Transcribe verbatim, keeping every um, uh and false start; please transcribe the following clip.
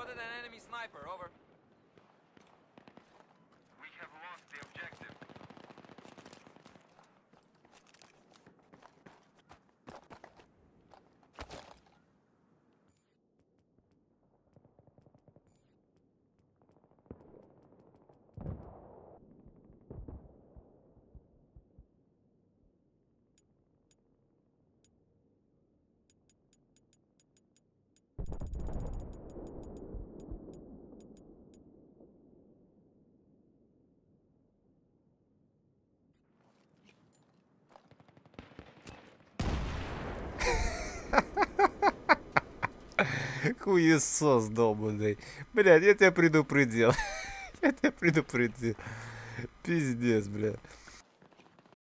Spotted an enemy sniper, over. We have lost the objective. Хуесос долбанный. Блядь, я тебя предупредил. Я тебя предупредил. Пиздец, бля.